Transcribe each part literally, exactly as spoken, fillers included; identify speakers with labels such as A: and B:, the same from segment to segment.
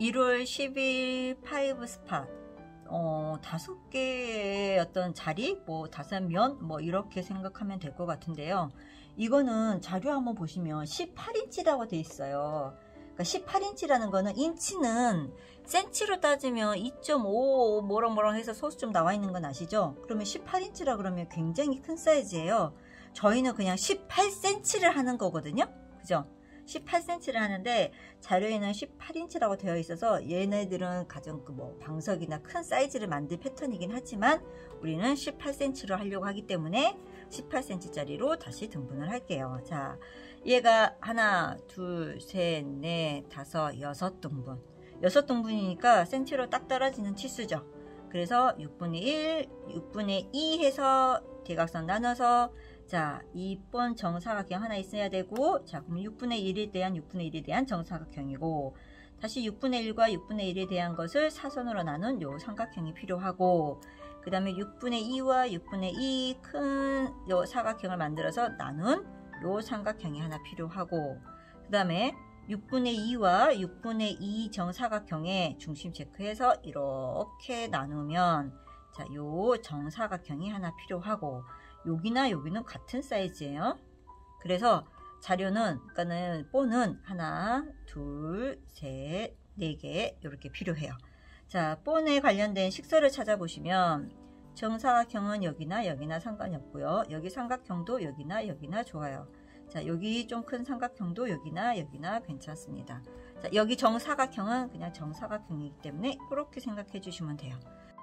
A: 일월 십일 파이브 스팟 어, 다섯 개의 어떤 자리, 뭐 다섯 면, 뭐 이렇게 생각하면 될 것 같은데요. 이거는 자료 한번 보시면 십팔 인치라고 돼 있어요. 그러니까 십팔 인치라는 거는 인치는 센치로 따지면 이 점 오 뭐랑 뭐랑 해서 소수 좀 나와 있는 건 아시죠? 그러면 십팔 인치라 그러면 굉장히 큰 사이즈예요. 저희는 그냥 십팔 센티미터를 하는 거거든요. 그죠? 십팔 센티미터를 하는데 자료에는 십팔 인치라고 되어 있어서 얘네들은 가장 그 뭐 방석이나 큰 사이즈를 만들 패턴이긴 하지만 우리는 십팔 센티미터로 하려고 하기 때문에 십팔 센티미터짜리로 다시 등분을 할게요. 자, 얘가 하나, 둘, 셋, 넷, 다섯, 여섯 등분. 여섯 등분이니까 센티로 딱 떨어지는 치수죠. 그래서 육분의 일, 육분의 이 해서 대각선 나눠서 자, 이 번 정사각형 하나 있어야 되고, 자, 그럼 육분의 일에 대한 육분의 일에 대한 정사각형이고, 다시 육분의 일과 육분의 일에 대한 것을 사선으로 나눈 요 삼각형이 필요하고, 그 다음에 육분의 이와 육분의 이 큰 요 사각형을 만들어서 나눈 요 삼각형이 하나 필요하고, 그 다음에 육분의 이와 육분의 이 정사각형의 중심 체크해서 이렇게 나누면, 자, 요 정사각형이 하나 필요하고, 여기나 여기는 같은 사이즈예요. 그래서 자료는, 그러니까는 뽀는 하나, 둘, 셋, 네 개 이렇게 필요해요. 자, 뽀에 관련된 식서를 찾아보시면 정사각형은 여기나 여기나 상관이 없고요. 여기 삼각형도 여기나 여기나 좋아요. 자, 여기 좀 큰 삼각형도 여기나 여기나 괜찮습니다. 자, 여기 정사각형은 그냥 정사각형이기 때문에 이렇게 생각해 주시면 돼요.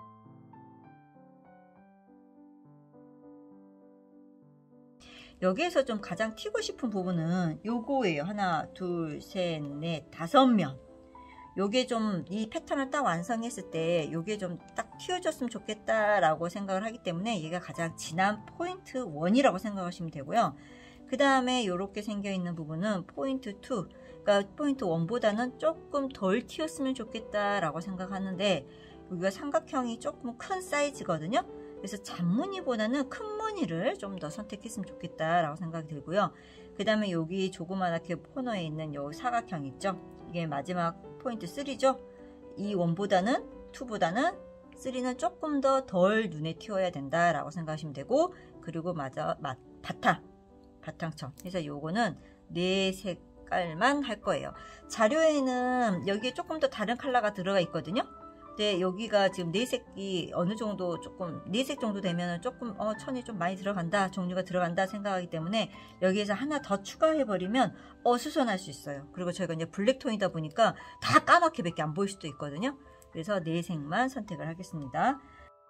A: 여기에서 좀 가장 튀고 싶은 부분은 요거예요. 하나, 둘, 셋, 넷, 다섯 면. 요게 좀 이 패턴을 딱 완성했을 때 요게 좀 딱 튀어졌으면 좋겠다라고 생각을 하기 때문에 얘가 가장 진한 포인트 일이라고 생각하시면 되고요. 그 다음에 요렇게 생겨 있는 부분은 포인트 이, 그러니까 포인트 일보다는 조금 덜 튀었으면 좋겠다라고 생각하는데 여기가 삼각형이 조금 큰 사이즈거든요. 그래서 잔무늬보다는 큰 무늬를 좀 더 선택했으면 좋겠다라고 생각이 들고요. 그 다음에 여기 조그맣게 코너에 있는 요 사각형 있죠. 이게 마지막 포인트 삼이죠. 이 일보다는 이보다는 삼은 조금 더 덜 눈에 튀어야 된다라고 생각하시면 되고, 그리고 맞아, 맞, 바탕, 바탕청. 그래서 요거는 네 색깔만 할 거예요. 자료에는 여기에 조금 더 다른 컬러가 들어가 있거든요. 근데 여기가 지금 네색이 어느 정도 조금 네색 정도 되면 조금 어 천이 좀 많이 들어간다, 종류가 들어간다 생각하기 때문에 여기에서 하나 더 추가해 버리면 어수선할 수 있어요. 그리고 저희가 이제 블랙톤이다 보니까 다 까맣게 밖에 안 보일 수도 있거든요. 그래서 네색만 선택을 하겠습니다.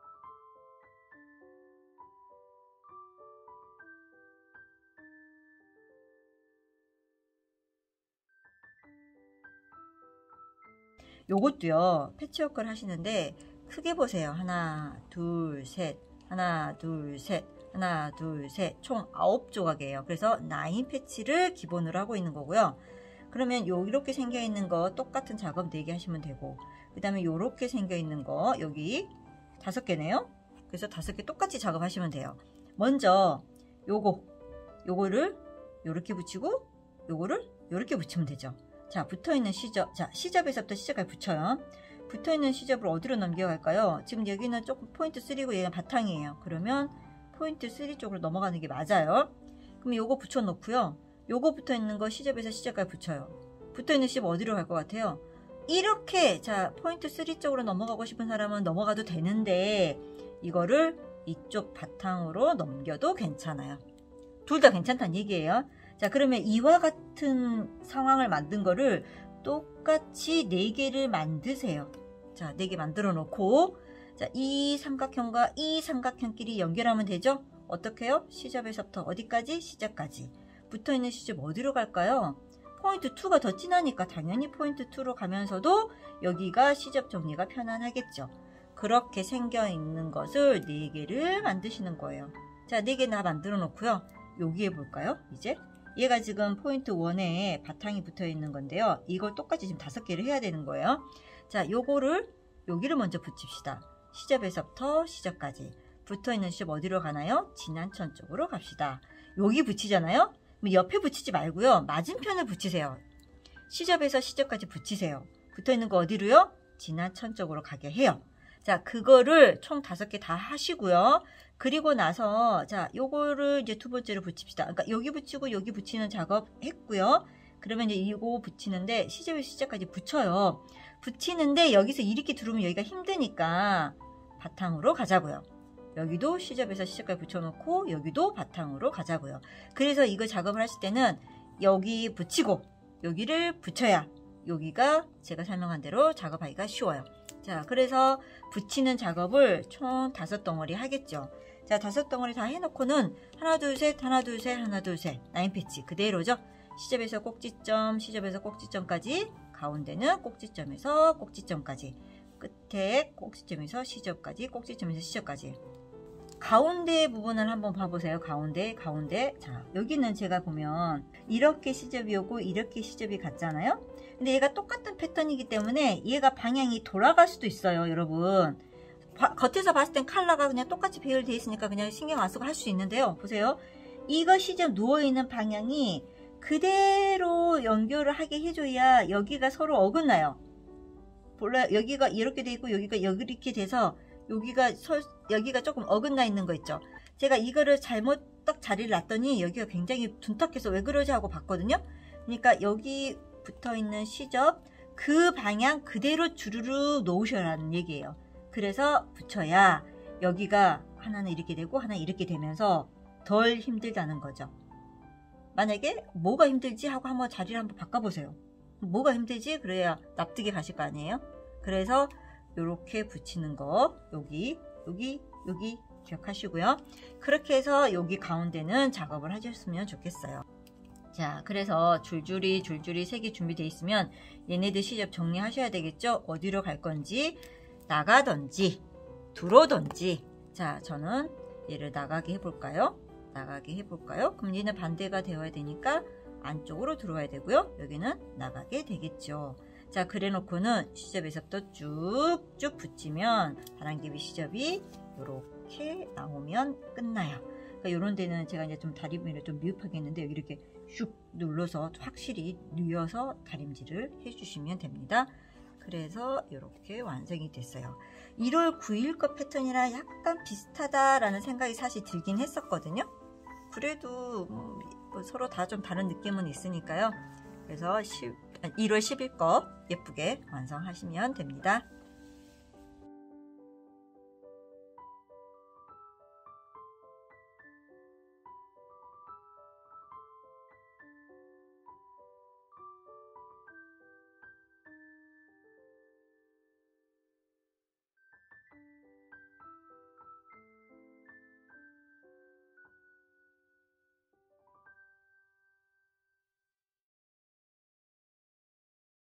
A: 요것도요, 패치워크를 하시는데 크게 보세요. 하나, 둘, 셋, 하나, 둘, 셋, 하나, 둘, 셋, 총 아홉 조각이에요. 그래서 나인 패치를 기본으로 하고 있는 거고요. 그러면 요 이렇게 생겨 있는 거 똑같은 작업 네 개 하시면 되고, 그 다음에 요렇게 생겨 있는 거 여기 다섯 개네요. 그래서 다섯 개 똑같이 작업하시면 돼요. 먼저 요거 요거를 요렇게 붙이고 요거를 요렇게 붙이면 되죠. 자, 붙어있는 시접, 자, 시접에서부터 시접까지 붙여요. 붙어있는 시접을 어디로 넘겨갈까요? 지금 여기는 조금 포인트 삼이고 얘가 바탕이에요. 그러면 포인트 삼 쪽으로 넘어가는 게 맞아요. 그럼 요거 붙여놓고요. 요거 붙어있는 거 시접에서 시접까지 붙여요. 붙어있는 시접 어디로 갈 것 같아요? 이렇게, 자, 포인트 삼 쪽으로 넘어가고 싶은 사람은 넘어가도 되는데 이거를 이쪽 바탕으로 넘겨도 괜찮아요. 둘 다 괜찮다는 얘기예요. 자, 그러면 이와 같은 상황을 만든 거를 똑같이 네 개를 만드세요. 자, 네 개 만들어 놓고, 자, 이 삼각형과 이 삼각형끼리 연결하면 되죠? 어떻게 해요? 시접에서부터 어디까지? 시접까지. 붙어 있는 시접 어디로 갈까요? 포인트 이가 더 진하니까 당연히 포인트 이로 가면서도 여기가 시접 정리가 편안하겠죠. 그렇게 생겨 있는 것을 네 개를 만드시는 거예요. 자, 네 개 다 만들어 놓고요. 여기에 볼까요? 이제 얘가 지금 포인트 일에 바탕이 붙어 있는 건데요. 이걸 똑같이 지금 다섯 개를 해야 되는 거예요. 자, 요거를 여기를 먼저 붙입시다. 시접에서부터 시접까지. 붙어 있는 시접 어디로 가나요? 진한천 쪽으로 갑시다. 여기 붙이잖아요. 옆에 붙이지 말고요. 맞은편을 붙이세요. 시접에서 시접까지 붙이세요. 붙어있는 거 어디로요? 지나천 쪽으로 가게 해요. 자, 그거를 총 다섯 개 다 하시고요. 그리고 나서 자, 요거를 이제 두 번째로 붙입시다. 그러니까 여기 붙이고 여기 붙이는 작업 했고요. 그러면 이제 이거 붙이는데 시접에서 시접까지 붙여요. 붙이는데 여기서 이렇게 들어오면 여기가 힘드니까 바탕으로 가자고요. 여기도 시접에서 시접까지 붙여놓고 여기도 바탕으로 가자고요. 그래서 이거 작업을 하실 때는 여기 붙이고 여기를 붙여야 여기가 제가 설명한 대로 작업하기가 쉬워요. 자, 그래서 붙이는 작업을 총 다섯 덩어리 하겠죠. 자, 다섯 덩어리 다 해놓고는 하나 둘 셋 하나 둘 셋 하나 둘 셋 라인 패치 그대로죠. 시접에서 꼭지점 시접에서 꼭지점까지, 가운데는 꼭지점에서 꼭지점까지, 끝에 꼭지점에서 시접까지, 꼭지점에서 시접까지. 가운데 부분을 한번 봐보세요. 가운데 가운데 자, 여기는 제가 보면 이렇게 시접이 오고 이렇게 시접이 같잖아요. 근데 얘가 똑같은 패턴이기 때문에 얘가 방향이 돌아갈 수도 있어요, 여러분. 바, 겉에서 봤을 땐 컬러가 그냥 똑같이 배열되어 있으니까 그냥 신경 안 쓰고 할 수 있는데요. 보세요. 이거 시접 누워있는 방향이 그대로 연결을 하게 해줘야 여기가 서로 어긋나요. 몰라요? 여기가 이렇게 돼 있고 여기가 이렇게 돼서 여기가 서, 여기가 조금 어긋나 있는 거 있죠. 제가 이거를 잘못 딱 자리를 놨더니 여기가 굉장히 둔탁해서 왜 그러지 하고 봤거든요. 그러니까 여기 붙어 있는 시접 그 방향 그대로 주르르 놓으셔라는 얘기예요. 그래서 붙여야 여기가 하나는 이렇게 되고 하나는 이렇게 되면서 덜 힘들다는 거죠. 만약에 뭐가 힘들지 하고 한번 자리를 한번 바꿔보세요. 뭐가 힘들지? 그래야 납득이 가실 거 아니에요? 그래서 이렇게 붙이는 거 여기 여기 여기 기억하시고요. 그렇게 해서 여기 가운데는 작업을 하셨으면 좋겠어요. 자, 그래서 줄줄이 줄줄이 색이 준비되어 있으면 얘네들 시접 정리하셔야 되겠죠. 어디로 갈 건지, 나가던지 들어오던지. 자, 저는 얘를 나가게 해볼까요? 나가게 해볼까요? 그럼 얘는 반대가 되어야 되니까 안쪽으로 들어와야 되고요. 여기는 나가게 되겠죠. 자, 그래 놓고는 시접에서부터 쭉쭉 붙이면 바람개비 시접이 이렇게 나오면 끝나요. 그러니까 이런 데는 제가 이제 좀 다림질을 좀 미흡하게 했는데 여기 이렇게 슉 눌러서 확실히 누여서 다림질을 해주시면 됩니다. 그래서 이렇게 완성이 됐어요. 일월 구일 거 패턴이랑 약간 비슷하다라는 생각이 사실 들긴 했었거든요. 그래도 뭐 서로 다 좀 다른 느낌은 있으니까요. 그래서 일월 십일 거 예쁘게 완성하시면 됩니다.